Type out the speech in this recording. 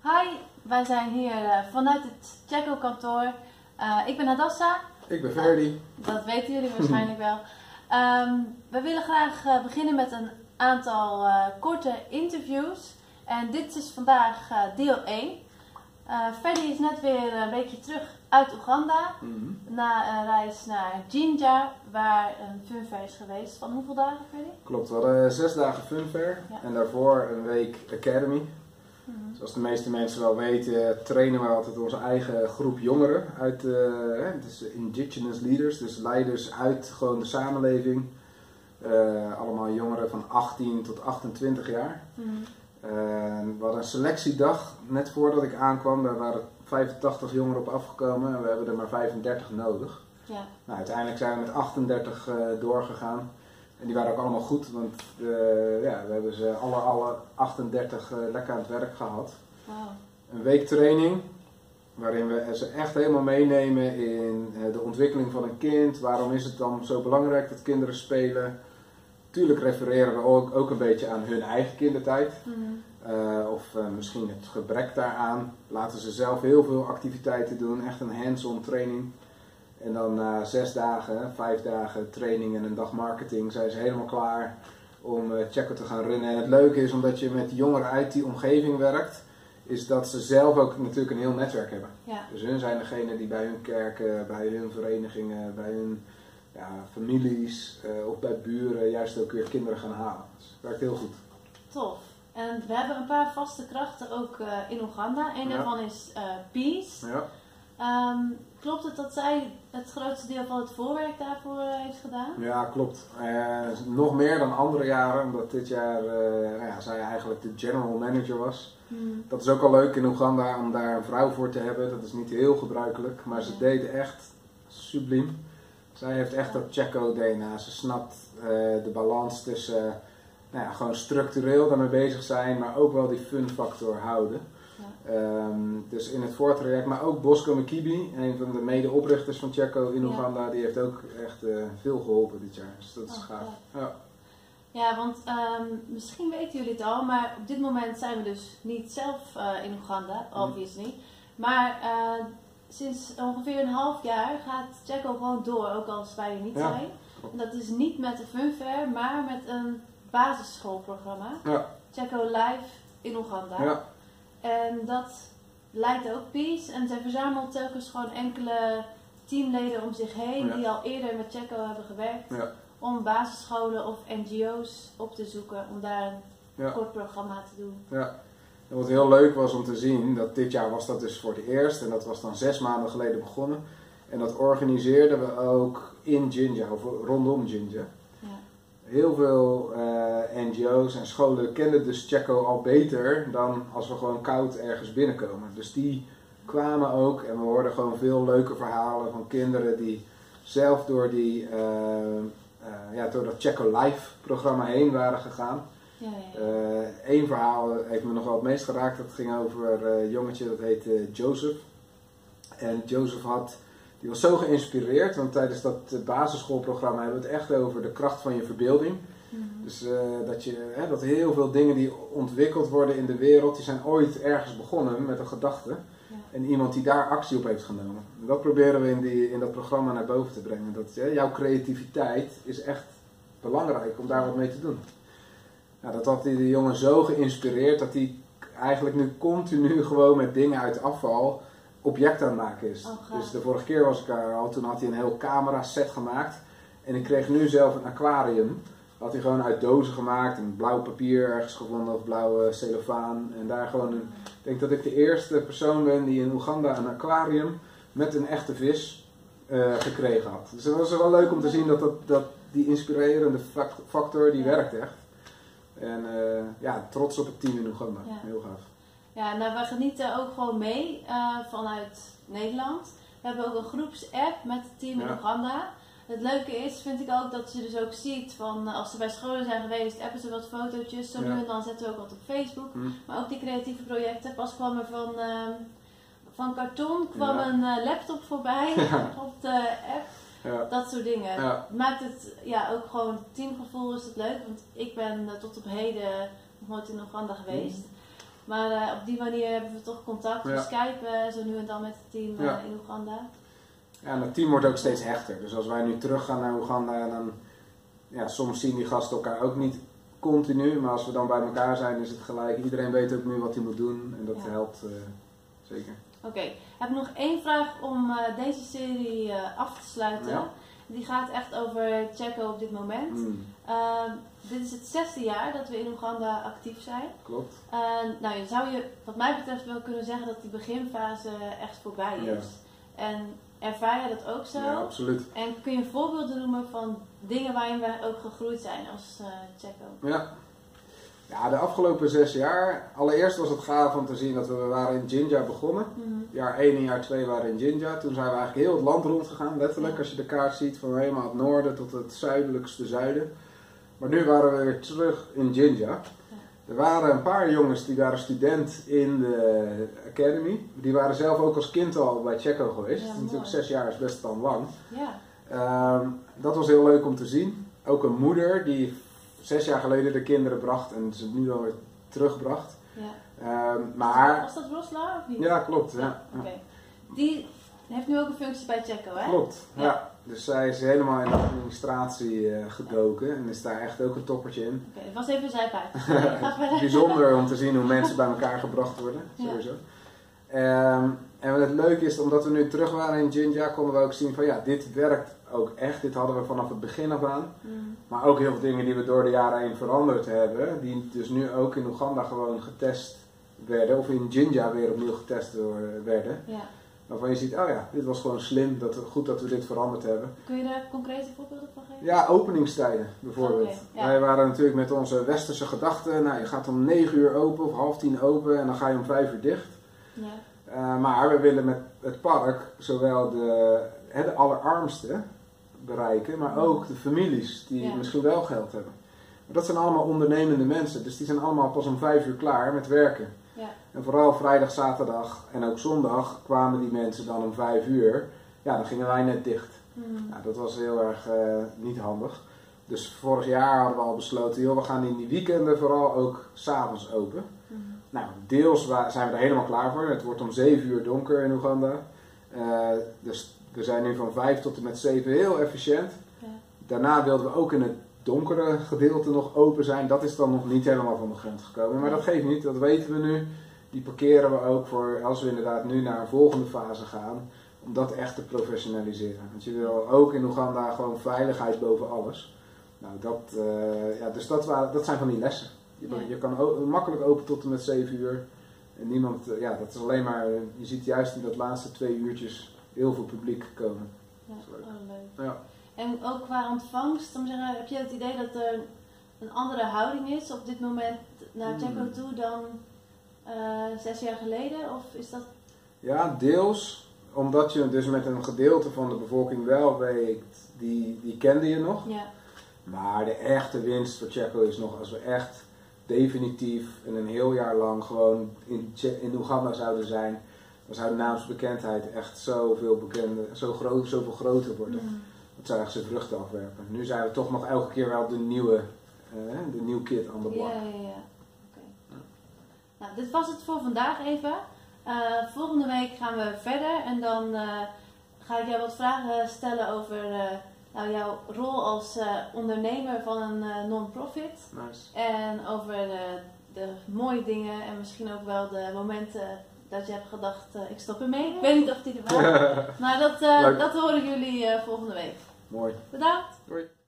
Hi, wij zijn hier vanuit het Checo kantoor. Ik ben Hadassa. Ik ben Ferdi. Dat weten jullie waarschijnlijk wel. We willen graag beginnen met een aantal korte interviews. En dit is vandaag deel 1. Ferdi is net weer een weekje terug uit Oeganda. Na een reis naar Jinja, waar een funfair is geweest. Van hoeveel dagen, Ferdi? Klopt, we hadden 6 dagen funfair en daarvoor een week academy. Zoals de meeste mensen wel weten, trainen we altijd onze eigen groep jongeren uit dus indigenous leaders, dus leiders uit gewoon de samenleving. Allemaal jongeren van 18 tot 28 jaar. We hadden een selectiedag net voordat ik aankwam, daar waren 85 jongeren op afgekomen en we hebben er maar 35 nodig. Ja. Nou, uiteindelijk zijn we met 38 doorgegaan. En die waren ook allemaal goed, want we hebben ze alle 38 lekker aan het werk gehad. Wow. Een week training, waarin we ze echt helemaal meenemen in de ontwikkeling van een kind. Waarom is het dan zo belangrijk dat kinderen spelen? Tuurlijk refereren we ook een beetje aan hun eigen kindertijd. Of misschien het gebrek daaraan. Laten ze zelf heel veel activiteiten doen, echt een hands-on training. En dan na 6 dagen, 5 dagen training en een dag marketing zijn ze helemaal klaar om Checo te gaan runnen. En het leuke is, omdat je met jongeren uit die omgeving werkt, is dat ze zelf ook natuurlijk een heel netwerk hebben. Ja. Dus hun zijn degene die bij hun kerken, bij hun verenigingen, bij hun families of bij buren juist ook weer kinderen gaan halen. Dus het werkt heel goed. Tof. En we hebben een paar vaste krachten ook in Oeganda. Eén daarvan is Peace. Ja. Klopt het dat zij het grootste deel van het voorwerk daarvoor heeft gedaan? Ja, klopt. Nog meer dan andere jaren, omdat dit jaar zij eigenlijk de general manager was. Dat is ook al leuk in Oeganda om daar een vrouw voor te hebben. Dat is niet heel gebruikelijk, maar ze deed echt subliem. Zij heeft echt dat Checo DNA. Ze snapt de balans tussen gewoon structureel daarmee bezig zijn, maar ook wel die fun factor houden. Dus in het voortraject, maar ook Bosco Mkibi, een van de medeoprichters van Checo in Oeganda, die heeft ook echt veel geholpen dit jaar. Dus dat is gaaf. Ja, want misschien weten jullie het al, maar op dit moment zijn we dus niet zelf in Oeganda, obviously. Maar sinds ongeveer een half jaar gaat Checo gewoon door, ook als wij er niet zijn. En dat is niet met de funfair, maar met een basisschoolprogramma. Checo Live in Oeganda. En dat leidt ook Peace en zij verzamelt telkens gewoon enkele teamleden om zich heen die al eerder met Checo hebben gewerkt. Om basisscholen of NGO's op te zoeken om daar een kort programma te doen. Ja. En wat heel leuk was om te zien, dat dit jaar was dat dus voor het eerst en dat was dan 6 maanden geleden begonnen. En dat organiseerden we ook in Jinja, of rondom Jinja. Heel veel NGO's en scholen kenden dus Checo al beter dan als we gewoon koud ergens binnenkomen. Dus die kwamen ook en we hoorden gewoon veel leuke verhalen van kinderen die zelf door door dat Checo Live programma heen waren gegaan. Eén verhaal heeft me nog wel het meest geraakt. Dat ging over een jongetje dat heette Joseph. En Joseph die was zo geïnspireerd, want tijdens dat basisschoolprogramma hebben we het echt over de kracht van je verbeelding. Dus dat heel veel dingen die ontwikkeld worden in de wereld, die zijn ooit ergens begonnen met een gedachte. En iemand die daar actie op heeft genomen. En dat proberen we in dat programma naar boven te brengen. Dat jouw creativiteit is echt belangrijk om daar wat mee te doen. Nou, dat had die jongen zo geïnspireerd dat hij eigenlijk nu continu gewoon met dingen uit afval object aan het maken is. Dus de vorige keer was ik daar al, toen had hij een heel camera set gemaakt. En ik kreeg nu zelf een aquarium. Dat had hij gewoon uit dozen gemaakt, een blauw papier ergens gevonden of blauwe cellofaan. En daar gewoon ik denk dat ik de eerste persoon ben die in Oeganda een aquarium met een echte vis gekregen had. Dus het was wel leuk om te zien dat die inspirerende factor, die werkt echt. En trots op het team in Oeganda. Heel gaaf. Ja, nou we genieten ook gewoon mee vanuit Nederland. We hebben ook een groepsapp met het team in Oeganda. Het leuke is, vind ik ook, dat je dus ook ziet van als ze bij scholen zijn geweest, appen ze wat fotootjes. Zo nu en dan zetten we ook wat op Facebook. Maar ook die creatieve projecten. Pas kwam er van karton een laptop voorbij op de app. Dat soort dingen. Maakt het ook gewoon teamgevoel is het leuk. Want ik ben tot op heden nog nooit in Oeganda geweest. Maar op die manier hebben we toch contact. We skypen zo nu en dan met het team in Oeganda. Ja, en het team wordt ook steeds hechter. Dus als wij nu teruggaan naar Oeganda, dan soms zien die gasten elkaar ook niet continu. Maar als we dan bij elkaar zijn, is het gelijk. Iedereen weet ook nu wat hij moet doen. En dat helpt zeker. Oké, heb ik nog één vraag om deze serie af te sluiten. Ja. Die gaat echt over Checo op dit moment. Dit is het 6e jaar dat we in Oeganda actief zijn. Klopt. Nou, zou je wat mij betreft wel kunnen zeggen dat die beginfase echt voorbij is. En ervaar je dat ook zo? Ja, absoluut. En kun je voorbeelden noemen van dingen waarin wij ook gegroeid zijn als Checo? Ja, de afgelopen 6 jaar. Allereerst was het gaaf om te zien dat we waren in Jinja begonnen. Jaar 1 en jaar 2 waren in Jinja. Toen zijn we eigenlijk heel het land rondgegaan, letterlijk. Als je de kaart ziet, van helemaal het noorden tot het zuidelijkste zuiden. Maar nu waren we weer terug in Jinja. Er waren een paar jongens die waren student in de academy. Die waren zelf ook als kind al bij Checo geweest. Natuurlijk 6 jaar is best dan lang. Dat was heel leuk om te zien. Ook een moeder die 6 jaar geleden de kinderen bracht en ze nu alweer terugbracht. Was dat Rosla of niet? Ja, klopt. Okay. Die heeft nu ook een functie bij Checo, hè? Klopt, ja. Dus zij is helemaal in de administratie gedoken en is daar echt ook een toppertje in. Oké, dat was even een zijpaadje. Bijzonder om te zien hoe mensen bij elkaar gebracht worden, sowieso. En het leuke is, omdat we nu terug waren in Jinja, konden we ook zien van dit werkt ook echt. Dit hadden we vanaf het begin af aan. Maar ook heel veel dingen die we door de jaren heen veranderd hebben, die dus nu ook in Oeganda gewoon getest werden, of in Jinja weer opnieuw getest werden. Waarvan je ziet, dit was gewoon slim, goed dat we dit veranderd hebben. Kun je daar concrete voorbeelden van geven? Ja, openingstijden bijvoorbeeld. Wij waren natuurlijk met onze westerse gedachten, je gaat om 9 uur open of 9:30 open en dan ga je om 5 uur dicht. Maar we willen met het park zowel de allerarmsten bereiken, maar ook de families die misschien wel geld hebben. Maar dat zijn allemaal ondernemende mensen, dus die zijn allemaal pas om 5 uur klaar met werken. En vooral vrijdag, zaterdag en ook zondag kwamen die mensen dan om 5 uur. Ja, dan gingen wij net dicht. Dat was heel erg niet handig. Dus vorig jaar hadden we al besloten, we gaan in die weekenden vooral ook 's avonds open. Nou, deels zijn we er helemaal klaar voor. Het wordt om 7 uur donker in Oeganda. Dus we zijn nu van 5 tot en met 7 heel efficiënt. Daarna wilden we ook in het donkere gedeelte nog open zijn. Dat is dan nog niet helemaal van de grond gekomen. Maar dat geeft niet, dat weten we nu. Die parkeren we ook voor als we inderdaad nu naar een volgende fase gaan. Om dat echt te professionaliseren. Want je wil ook in Oeganda gewoon veiligheid boven alles. Nou, dus dat zijn van die lessen. Je kan makkelijk open tot en met 7 uur. En niemand, dat is alleen maar, je ziet juist in dat laatste 2 uurtjes heel veel publiek komen. Ja, leuk. Ja. En ook qua ontvangst, heb je het idee dat er een andere houding is op dit moment naar Checo toe dan 6 jaar geleden? Of is dat... Ja, deels. Omdat je dus met een gedeelte van de bevolking wel weet, die kende je nog. Maar de echte winst voor Checo is nog als we echt definitief en een heel jaar lang gewoon in Oeganda zouden zijn, dan zou de naamsbekendheid echt zoveel groter worden. Dat zou echt zijn vruchten afwerpen. Nu zijn we toch nog elke keer wel de nieuwe kid aan de blok. Okay. Nou, dit was het voor vandaag even. Volgende week gaan we verder en dan ga ik jou wat vragen stellen over jouw rol als ondernemer van een non-profit. Nice. En over de mooie dingen en misschien ook wel de momenten dat je hebt gedacht, ik stop ermee. Ik weet niet of die er waren. Maar dat horen jullie volgende week. Mooi. Bedankt. Doei.